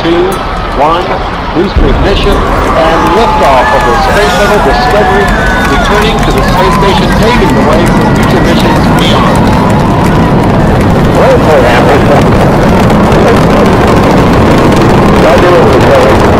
1, booster ignition, and liftoff of the Space Shuttle Discovery, returning to the space station, paving the way for future missions beyond. Well,